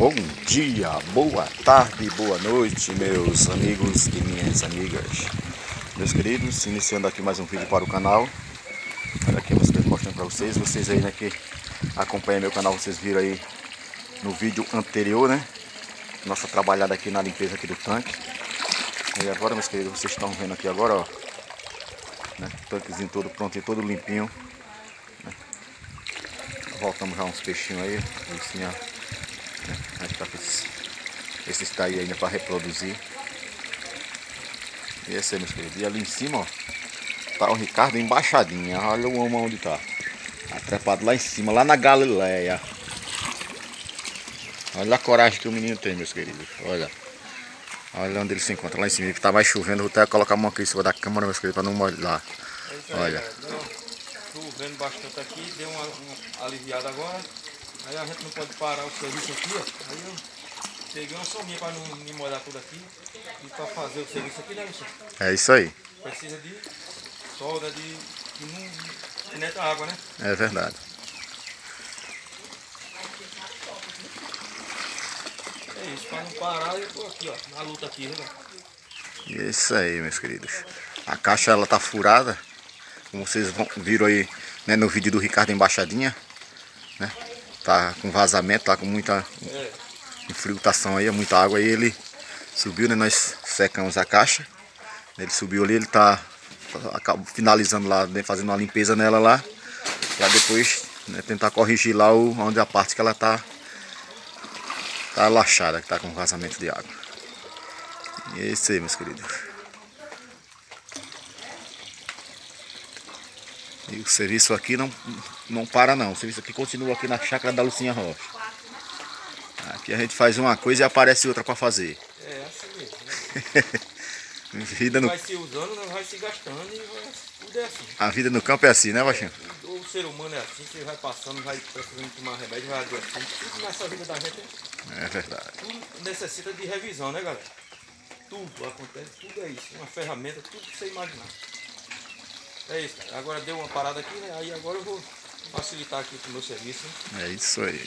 Bom dia, boa tarde, boa noite, meus amigos e minhas amigas. Meus queridos, iniciando aqui mais um vídeo para o canal. Olha aqui, meus queridos, mostrando para vocês aí, né, que acompanham meu canal, vocês viram aí no vídeo anterior, né, nossa trabalhada aqui na limpeza aqui do tanque. E agora, meus queridos, vocês estão vendo aqui agora, ó, né, o tanquezinho todo prontinho, todo limpinho, né. Voltamos já uns peixinhos aí, assim, ó. A gente tá com esses daí ainda para reproduzir. E esse aí, meus queridos. E ali em cima, ó, tá o Ricardo embaixadinha. Olha o homem onde tá. Tá trepado lá em cima, lá na Galileia. Olha a coragem que o menino tem, meus queridos. Olha. Olha onde ele se encontra, lá em cima. Que tá mais chovendo. Vou até colocar a mão aqui em cima da câmera, meus queridos, para não molhar. Olha. Chovendo bastante aqui, deu uma aliviada agora. Aí a gente não pode parar o serviço aqui, ó. Aí eu peguei uma sominha para não me molhar tudo aqui. E para fazer o serviço aqui, né, Luciano? É isso aí. Precisa de solda, que não penetra água, né? É verdade. É isso, para não parar eu tô aqui, ó, na luta aqui, né? E é isso aí, meus queridos. A caixa, ela tá furada. Como vocês viram aí, né, no vídeo do Ricardo embaixadinha, né? Tá com vazamento, tá com muita infiltração aí, muita água aí. Ele subiu, né? Nós secamos a caixa. Ele subiu ali, ele tá finalizando lá, né, fazendo uma limpeza nela lá. Pra depois, né, tentar corrigir lá onde a parte que ela tá laxada, que tá com vazamento de água. E é isso aí, meus queridos. E o serviço aqui não para não. O serviço aqui continua aqui na chácara da Lucinha Rocha. Aqui a gente faz uma coisa e aparece outra para fazer. É assim mesmo, né? Vida no... Vai se usando, não vai se gastando e tudo é assim. A vida no campo é assim, né, baixinho? O ser humano é assim, você vai passando, vai precisando tomar remédio, vai adoecendo. Tudo nessa vida da gente é verdade. Tudo necessita de revisão, né, galera? Tudo acontece, tudo é isso. Uma ferramenta, tudo que você imaginar. É isso, cara. Agora deu uma parada aqui, né? Aí agora eu vou facilitar aqui pro meu serviço, né? É isso aí.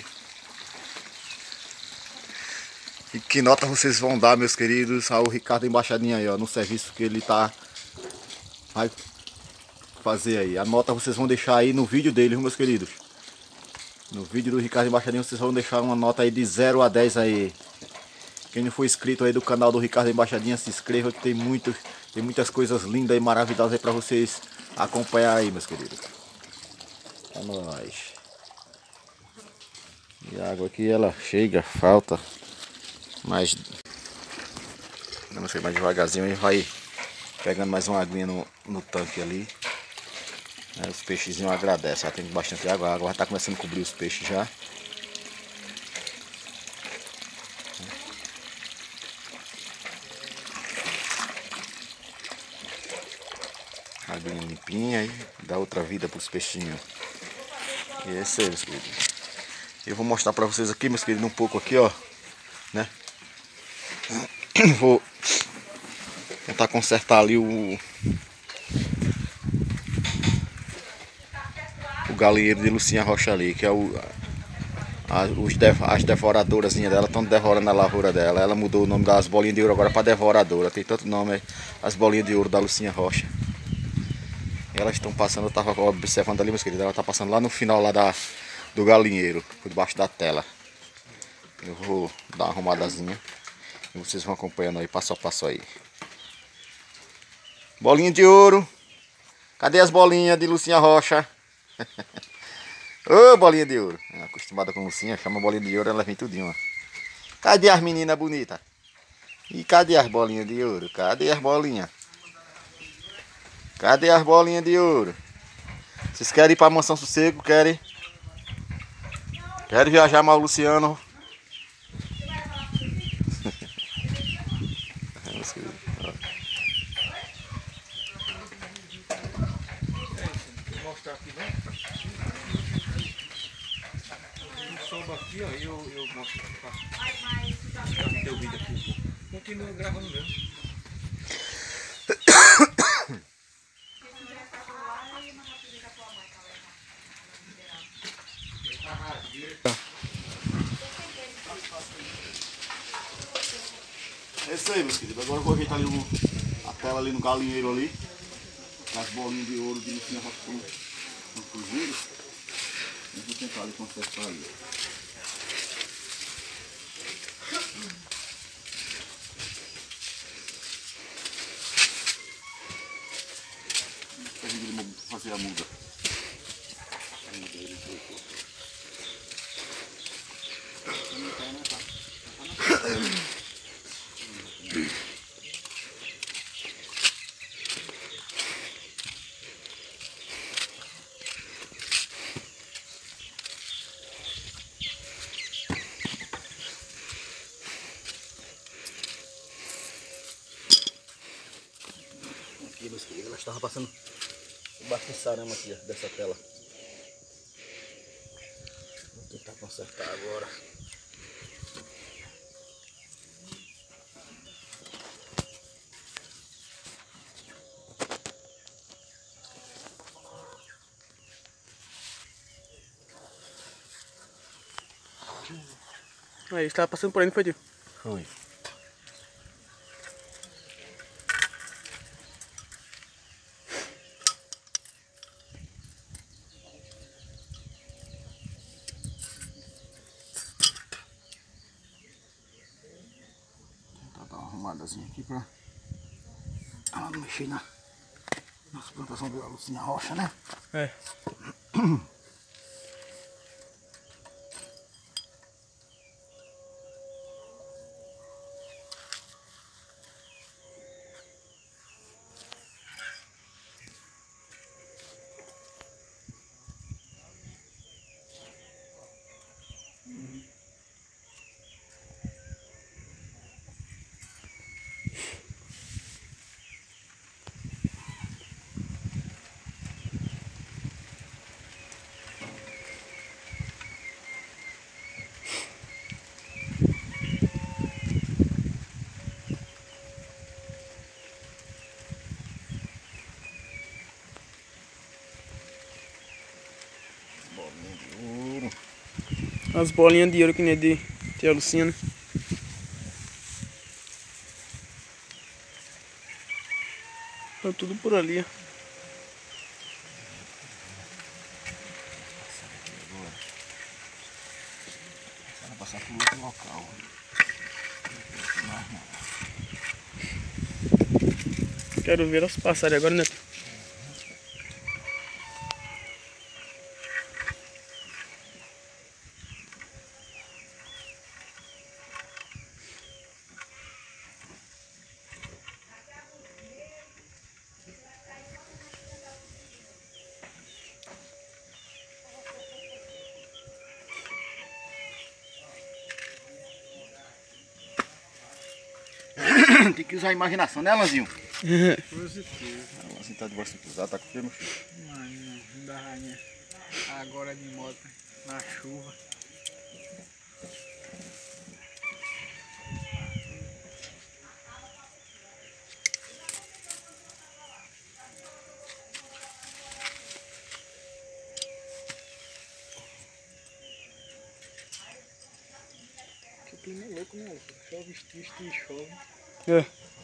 E que nota vocês vão dar, meus queridos, ao Ricardo embaixadinha aí, ó, no serviço que ele vai fazer aí. A nota vocês vão deixar aí no vídeo dele, meus queridos. No vídeo do Ricardo embaixadinha vocês vão deixar uma nota aí de 0 a 10 aí. Quem não for inscrito aí do canal do Ricardo embaixadinha, se inscreva, que tem muitas coisas lindas e maravilhosas aí pra vocês acompanhar aí, meus queridos. É nóis. E a água aqui, ela chega, falta. Mas não sei, mais devagarzinho a gente vai pegando mais uma aguinha no tanque ali. Os peixezinhos agradecem, já tem bastante água, a água já está começando a cobrir os peixes já. Aguinha limpinha e dá outra vida para os peixinhos. E é isso aí, meus queridos. Eu vou mostrar para vocês aqui, meus queridos, um pouco aqui, ó, né? Vou tentar consertar ali o galinheiro de Lucinha Rocha ali, que é as devoradoras dela estão devorando a lavoura dela. Ela mudou o nome das bolinhas de ouro agora para devoradora. Tem tanto nome, as bolinhas de ouro da Lucinha Rocha. Elas estão passando, eu estava observando ali, meus queridos, ela está passando lá no final lá do galinheiro, por debaixo da tela. Eu vou dar uma arrumadazinha e vocês vão acompanhando aí, passo a passo aí. Bolinha de ouro. Cadê as bolinhas de Lucinha Rocha? Ô, bolinha de ouro. Acostumada com Lucinha, chama bolinha de ouro, ela vem tudinho, ó. Cadê as meninas bonitas? E cadê as bolinhas de ouro? Cadê as bolinhas? Cadê as bolinhas de ouro? Vocês querem ir para Mansão Sossego? Querem? Querem viajar mais o Luciano? Mostrar aqui, né? Eu soube aqui, ó, eu mostro para o teu vídeo aqui. Continua gravando mesmo. É isso aí, meus queridos. Agora eu vou ajeitar ali a tela ali no galinheiro ali. Com as bolinhas de ouro de Lucinha no fugido. Eu vou tentar ali consertar ali. Fazer a muda. Aqui, meus queridos, ela estava passando embaixo desse arame aqui, ó, dessa tela. Vou tentar consertar agora. Aí, estava passando por aí, não foi, tio? Foi. Tentar dar uma arrumadazinha aqui pra ela não mexer nas plantações da Lucinha Rocha, né? É. Bolinha de ouro. As bolinhas de ouro que nem de tia Lucinha, né? Tá tudo por ali, ó. Vai passar por outro local. Quero ver elas passarem agora, né? Tem que usar a imaginação, né, Alanzinho? Positivo. Alanzinho tá de braço cruzado, tá com frio, meu filho? Não dá rainha. Agora de moto, na chuva. Que clima é louco, né? Chove, triste e chove. É.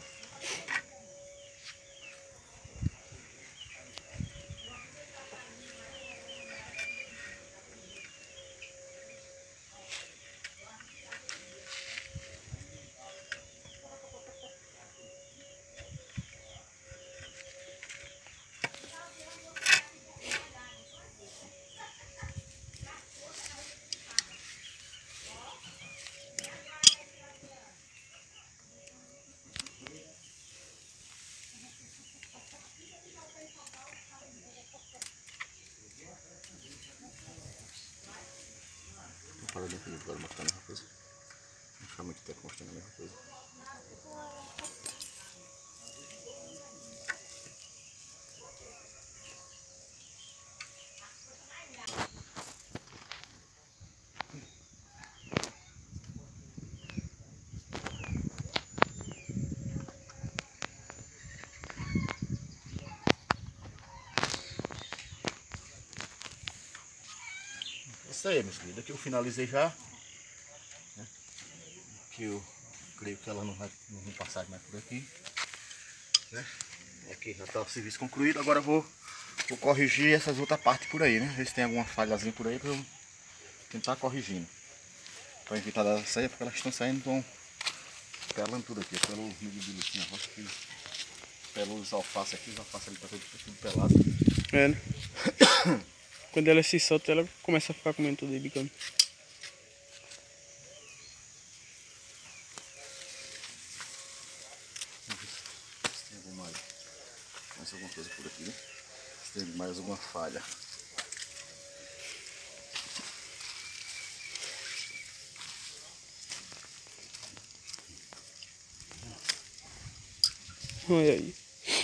Vou parar de aqui agora mostrar a mesma coisa. Não ficar muito tempo mostrando a mesma coisa. Isso aí, meus queridos. Aqui eu finalizei já. Aqui o creio que ela não vai passar mais por aqui, né? Aqui já está o serviço concluído. Agora eu vou corrigir essas outras partes por aí, né? Ver se tem alguma falhazinha por aí para eu tentar corrigindo. Para evitar delas sair, porque elas estão saindo, estão pelando tudo aqui. Pelo milho de lucinha roça aqui, pelos alface aqui, os alface ali tá tudo pelado. É, né? Quando ela se solta, ela começa a ficar comendo tudo aí, bicando. Se tem alguma coisa por aqui, né? Se tem mais alguma falha. Olha aí.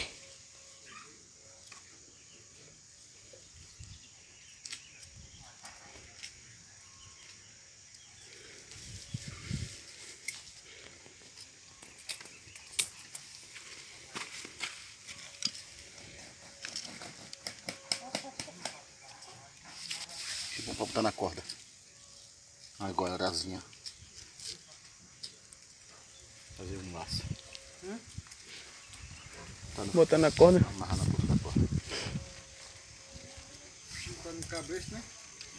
Que bom pra botar na corda. Agora, arazinha. Fazer um laço. Botar na corda. Amarrar na ponta da corda. Tá no cabeça, né?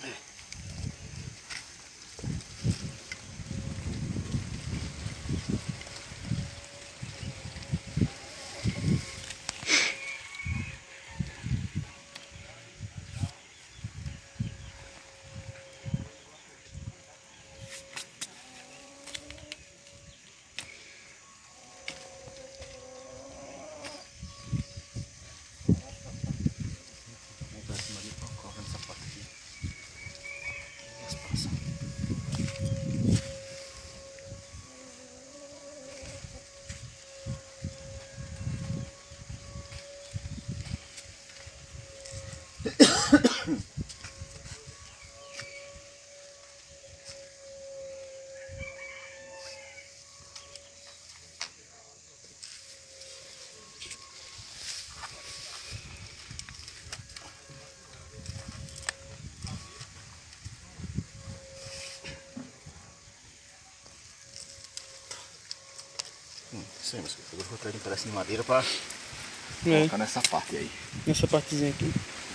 Isso aí, meus filhos. Agora eu vou trazer um pedacinho de madeira para É, colocar nessa parte aí. nessa partezinha aqui.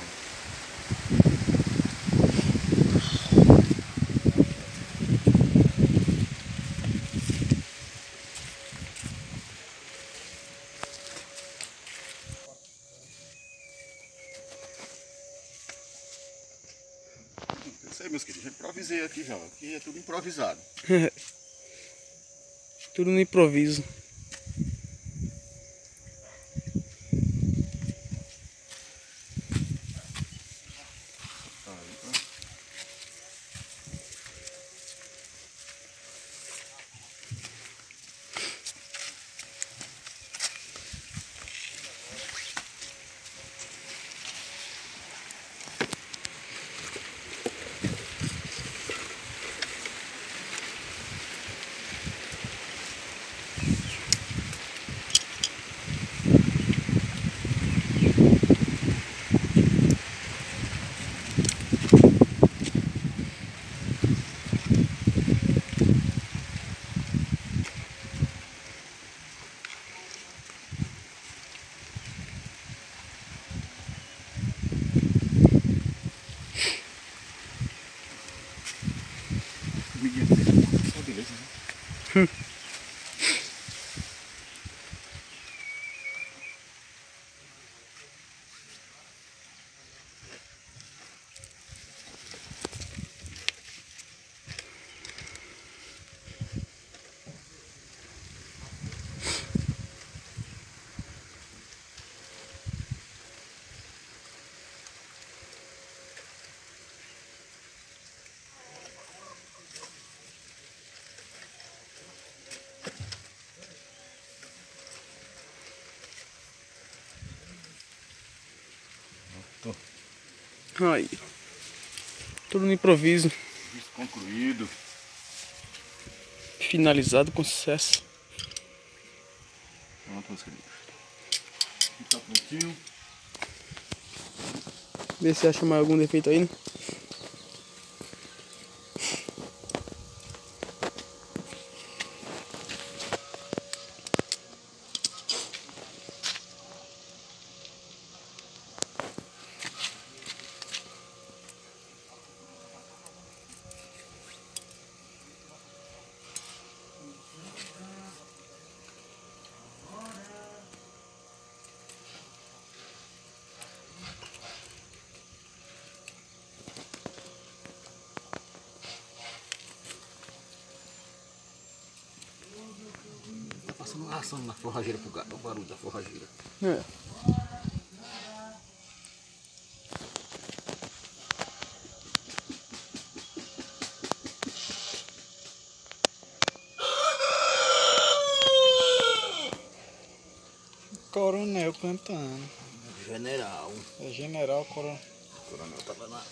Isso aí, meus queridos. Já improvisei aqui já. Aqui é tudo improvisado. Tudo no improviso. Só beleza, né? Aí. Tudo no improviso. Serviço concluído. Finalizado com sucesso. Pronto, meus queridos. Aqui tá prontinho. Vê se acha mais algum defeito aí, né? assando na forrageira pro gato, o barulho da forrageira. É. Coronel cantando. General. É general coronel. O coronel tava lá.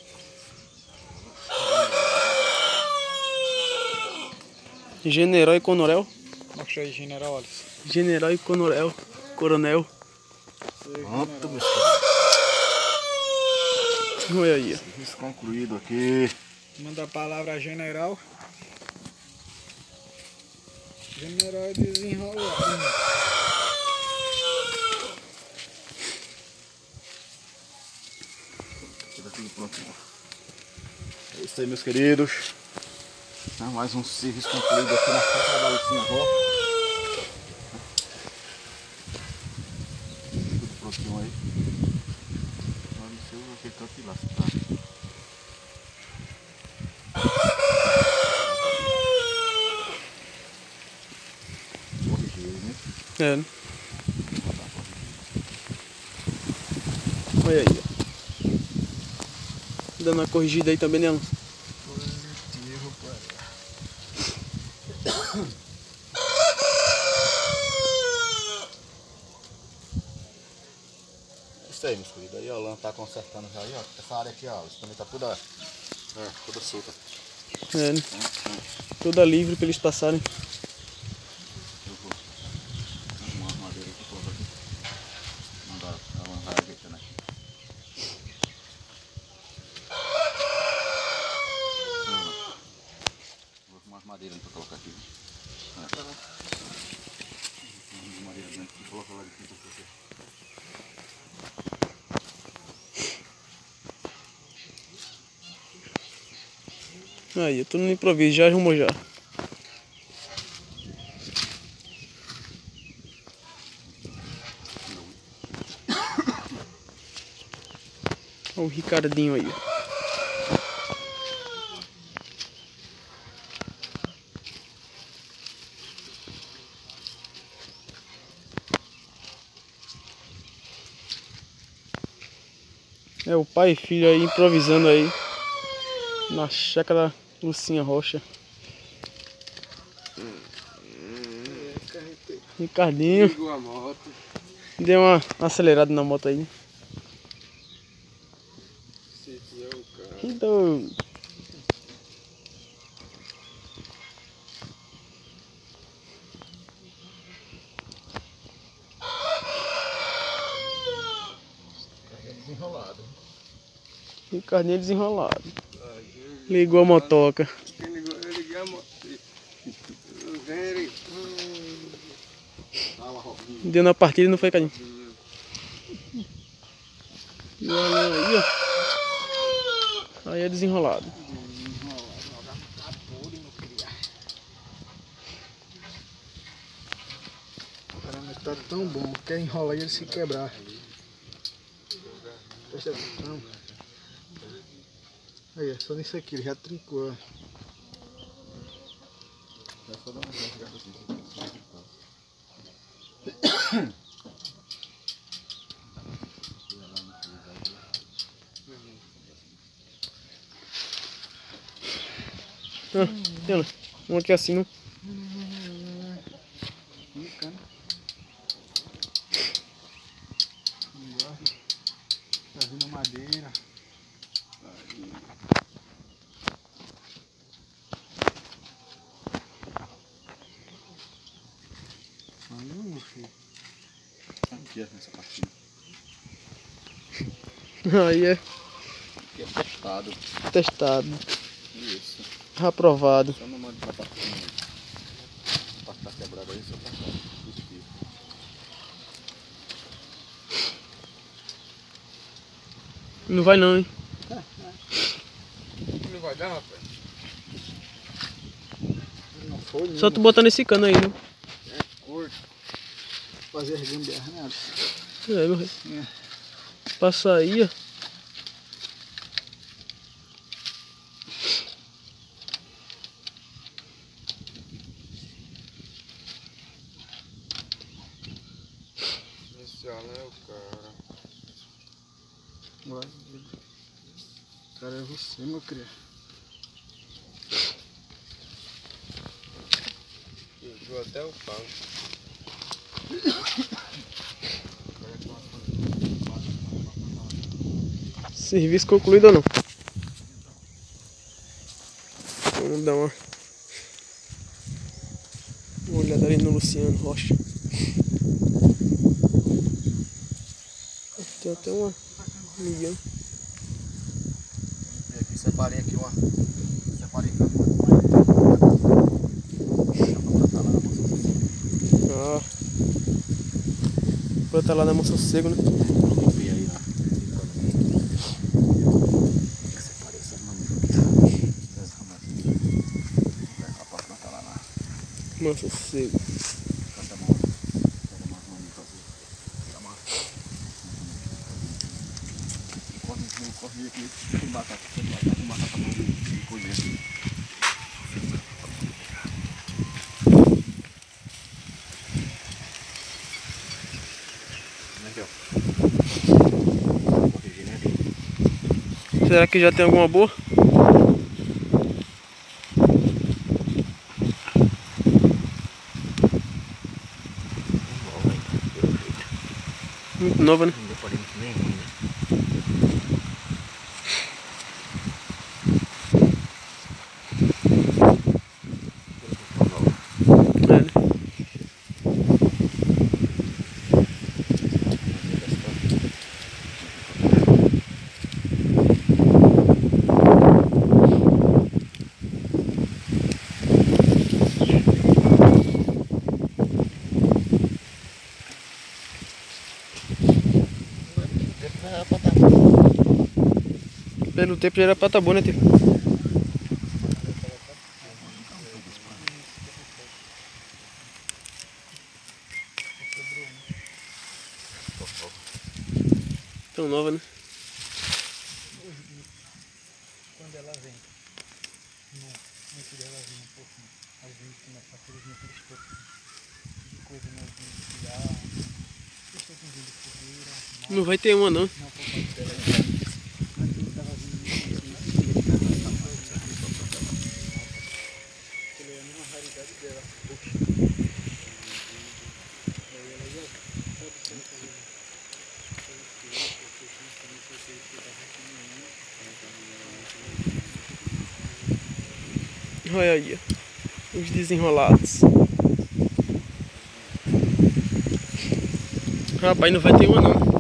General e coronel. Mostra aí, general Alisson. General e coronel. Coronel. Pronto, meus queridos. Olha aí. Serviço concluído aqui. Manda a palavra a general. General é desenrolado. Tudo prontinho. É isso aí, meus queridos. Mais um serviço concluído aqui na chácara da Lucinha Ró. Tudo prontinho aí. Não sei o que tá aqui lá, se tá. Corrigir, né? É. Olha aí, ó. Dando uma corrigida aí também, né? Positivo, pai. É isso aí, meus queridos. Aí, ó, o Lã tá consertando já aí, ó. Essa área aqui, ó, isso também tá toda, toda solta. É, né? Toda livre pra eles passarem. Eu vou arrumar as madeiras aqui, colocar aqui. Mandar a Lã vai ajeitando aqui. Vou arrumar as madeiras pra colocar aqui. As madeiras dentro aqui, coloca lá aqui pra você. Aí, tudo no improviso, já arrumou já. Olha o Ricardinho aí. É o pai e filho aí improvisando aí na chácara Lucinha Rocha. Ricardinho. Ligou a moto. Deu uma acelerada na moto aí. Se é o cara. Que doido. Desenrolado. Ricardinho desenrolado. Ligou a motoca. Quem ligou? Eu liguei a moto. Ele. Dá uma roupinha. Deu na partida e não foi, Ricardinho. E olha aí, ó. Aí é desenrolado. Caramba, tá tão bom. Quer enrolar e ele se quebrar. Presta atenção. Aí, só nisso aqui, ele já trincou. É só dar uma volta aqui. Ah, olha, um aqui assim, não? Tá vindo madeira. Filho. Aqui, nessa partinha. Aí é Aqui é testado. testado, Isso. aprovado. Só não manda pra partinha aí. A parte tá quebrada aí, só tá positivo. Não vai não, hein? Não vai dar, rapaz? Não foi, não. Só tu botando esse cano aí, viu? Curto. Fazer as gambiarras, né? É, meu rei. Passa aí, ó. galo é o cara. Maravilha. Cara, é você, meu cria. Entrou até o pau. Serviço concluído ou não? Vamos dar uma olhada ali no Luciano Rocha. Tem até uma milhão. Aqui, separei aqui uma. Separei aqui Ah, planta lá na Mão Sossego, né? limpei aí, ó. Separei essa pra plantar lá na Mão Sossego. corri aqui, tem batata pra colher. Aqui, ó. Será que já tem alguma boa? Muito nova, né? Não deparei muito nenhum, né? É, né? Pelo tempo já era pra tá bom, né, tio? Tão nova, né? Quando ela vem, antes dela vir um pouquinho, às vezes começa a fazer aqueles poucos de coisa novinha de criar, eu estou com vinho de fogueira, Não vai ter uma, não. não por parte dela já. Antes ele estava vindo ele é a mesma raridade dela. Aí ela já sabe que ela está vendo. Olha aí, ó. Os desenrolados. Rapaz, não vai ter uma, não.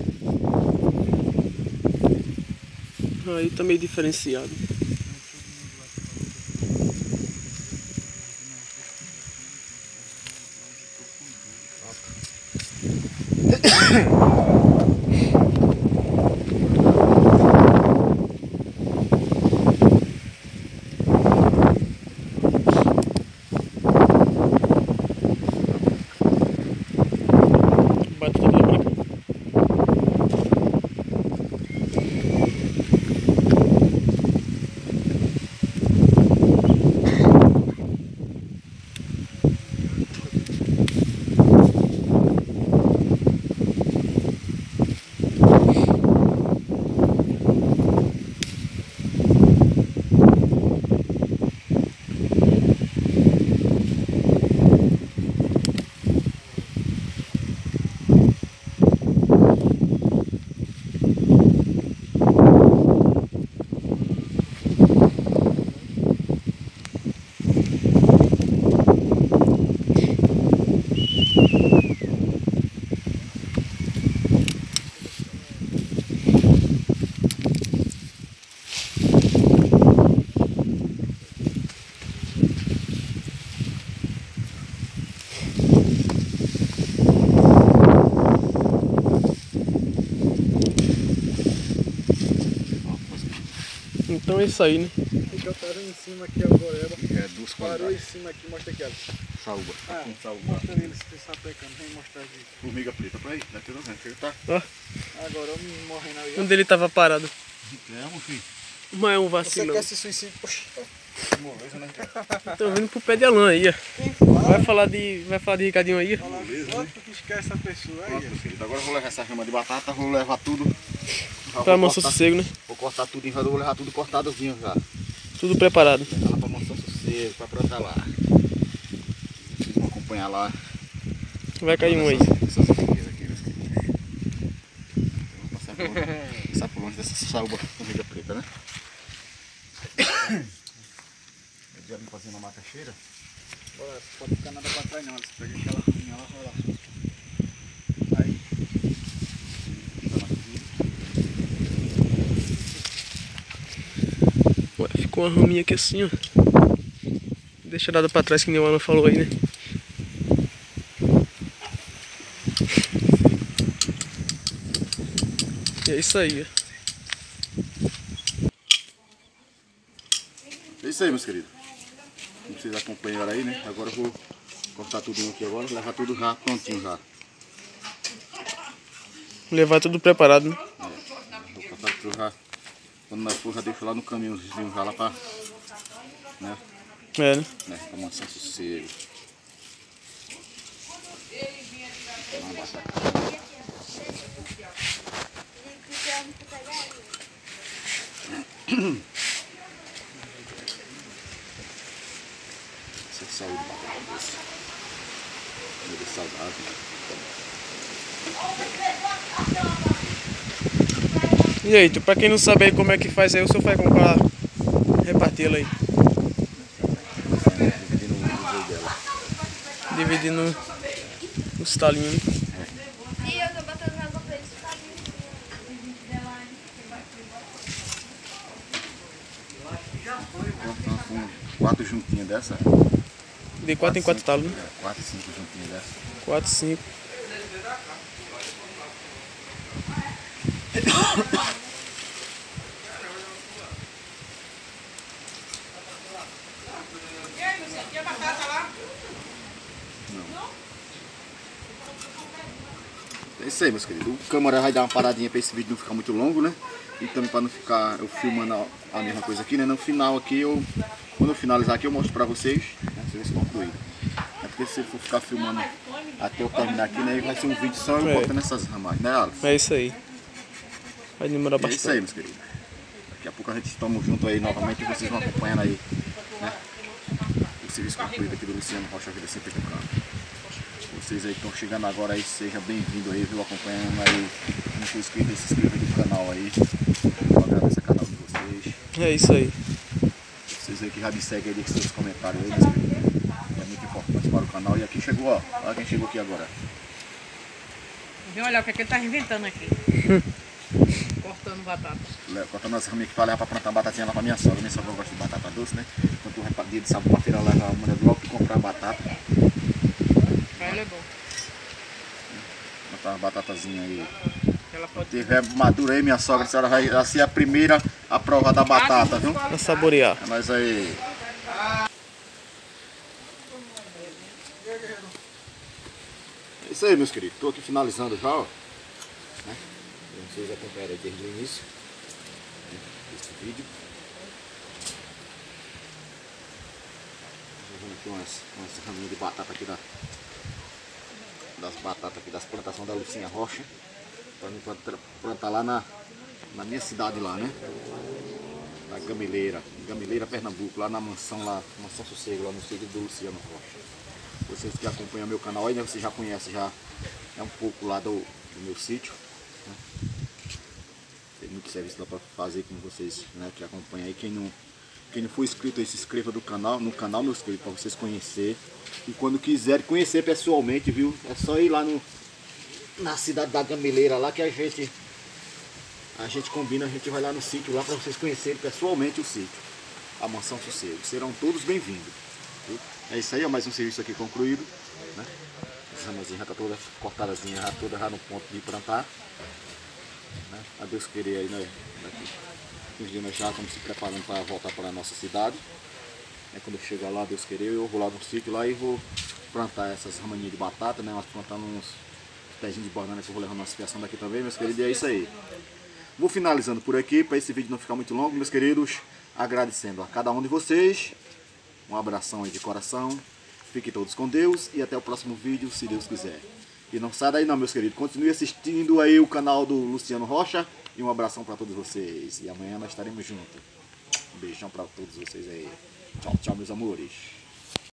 Aí tá meio diferenciado. Batata branca. Então é isso aí, né? Botaram em cima aqui a goreba. É, duas Parou em qualidades. cima aqui, mostra aqui, ó. Saúba. Ah, Saúba. mostra eles que sapecando, vem mostrar aqui. Formiga preta pra aí, daqui do vento, tá? Ó, Agora eu me morrendo aí. onde ele tava parado. É, meu filho. Mas é um Você vacilão. quer se suicídio? Moleza, né? Tô vindo pro pé de Alain aí, ó. Quem fala? Vai falar de Ricardinho aí, ó. Moleza. Outro que esquece a pessoa aí. Pronto, meu querido. Agora eu vou levar essa rama de batata, vou levar tudo. Pra Mansão Sossego, né? Vou cortar tudo em vou levar tudo cortadozinho já. Tudo preparado. Levar lá pra Mansão Sossego, pra plantar lá. Vocês vão acompanhar lá. Vai cair um aí. Essas figueiras aqui, meus queridos. Vamos passar por longe dessa salva corrida preta, né? Eu já vim fazendo a macaxeira. Bora, pode ficar nada pra trás não, se pegar aquela raminha lá, vai lá. Aí. Ué, ficou uma raminha aqui assim, ó. Deixa dada pra trás que nem o Ana falou aí, né? E é isso aí, ó. É isso aí, meus queridos. Como vocês acompanharam aí, né? Agora eu vou cortar tudo aqui agora, levar tudo já prontinho já. Levar tudo preparado, né? Vou cortar tudo já. Quando nós for, já deixo lá no caminhozinho já lá pra. Né? É, né? Pra Mansão Sossego. Uma batata. Essa é saúde de batata doce. Comida saudável. E aí, pra quem não sabe aí como é que faz aí, o senhor vai comprar, repartir ela aí. Dividindo o uso dela. Dividindo os talinhos, né? E eu tô botando água pra eles ficarem. Com 4 juntinhas dessa. De 4 em 4 talos, né? 4, 5 juntinhas dessa. 4, 5. É isso aí, meus queridos. O câmera vai dar uma paradinha para esse vídeo não ficar muito longo, né? E também para não ficar eu filmando a mesma coisa aqui, né? No final aqui, quando eu finalizar aqui, eu mostro para vocês, né? Vocês verem concluído. É porque se eu for ficar filmando até eu terminar aqui, né? Vai ser um vídeo só eu cortando essas ramas, né, Alex? É isso aí. Vai demorar É isso bastante. aí, meus queridos. Daqui a pouco a gente estamos junto aí novamente e vocês vão acompanhando aí, né? O serviço concluído aqui do Luciano Rocha Vida Simples do Campo. Vocês aí que estão chegando agora aí, seja bem-vindo aí, viu? Acompanhando aí. Quem for inscrito, se inscreva aí no canal aí. Eu agradeço o canal de vocês. É isso aí. Vocês aí que já me seguem aí, deixem seus comentários aí, meus queridos. É muito importante para o canal. E aqui chegou, ó. Olha quem chegou aqui agora. Vem olhar o que é que ele tá inventando aqui. Cortando batata. Cortando as raminhas que vai levar para plantar batatinha lá para minha sogra. Minha sogra gosta de batata doce, né? Então tu vai dia de sábado para feira levar a mulher logo que comprar batata. Ela é bom. Botar uma batatazinha aí. Ela pode Se tiver madura aí, minha sogra, a senhora vai ser a primeira a provar da batata, viu? Pra saborear. É nóis aí. É isso aí, meus queridos. Estou aqui finalizando já, ó. Né? Vocês acompanharam aí desde o início, né, desse vídeo. Vamos aqui umas raminhas de batata aqui das batatas aqui das plantações da Lucinha Rocha. Para mim plantar lá na minha cidade lá, né? Na Gameleira, Pernambuco, lá na mansão lá, Mansão Sossego, lá no sítio do Luciano Rocha. Vocês que acompanham meu canal aí, né, vocês já conhecem já um pouco lá do meu sítio, né? Tem muito serviço lá para fazer com vocês, né, que acompanham aí. Quem não for inscrito aí, se inscreva no canal, meus queridos, para vocês conhecerem. E quando quiserem conhecer pessoalmente, viu? É só ir lá na cidade da Gameleira lá que a gente combina, a gente vai lá no sítio lá para vocês conhecerem pessoalmente o sítio, a Mansão Sossego. Serão todos bem-vindos. É isso aí, ó, mais um serviço aqui concluído, né? As ramazinhas já tá toda cortadazinha, já toda já no ponto de plantar, né? A Deus querer aí, né? Daqui uns dias nós já estamos se preparando para voltar para a nossa cidade. Quando eu chegar lá, Deus querer, eu vou lá no sítio lá e vou plantar essas raminhas de batata, né? Nós plantando uns pezinhos de banana que eu vou levar na fiação daqui também, meus queridos, e é isso aí. Vou finalizando por aqui, para esse vídeo não ficar muito longo, meus queridos, agradecendo a cada um de vocês, um abração aí de coração, fiquem todos com Deus e até o próximo vídeo, se Deus quiser. E não sai daí não, meus queridos. Continue assistindo aí o canal do Luciano Rocha. E um abração para todos vocês. E amanhã nós estaremos juntos. Um beijão para todos vocês aí. Tchau, tchau, meus amores.